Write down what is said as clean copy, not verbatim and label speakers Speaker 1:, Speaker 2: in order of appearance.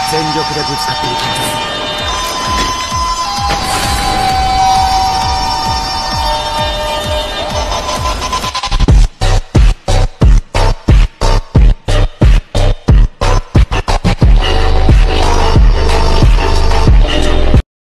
Speaker 1: 全力でぶつかっていきます。